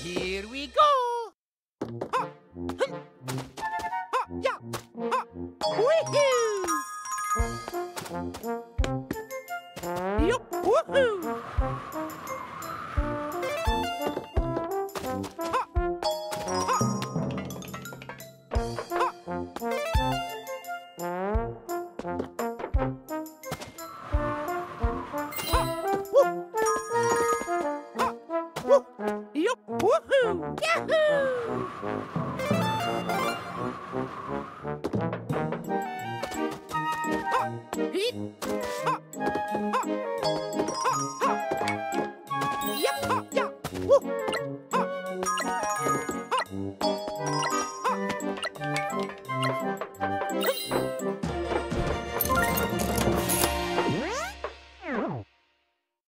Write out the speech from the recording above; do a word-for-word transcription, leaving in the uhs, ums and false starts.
Here we go! Ha! Hum! Ha! Ya! Ha! Wee-hoo! Yup! Woohoo! Ha! Ha! Ha! Ha! Woo! Ha! Woo! Yup! Woohoo! Yahoo! Ha! Heat!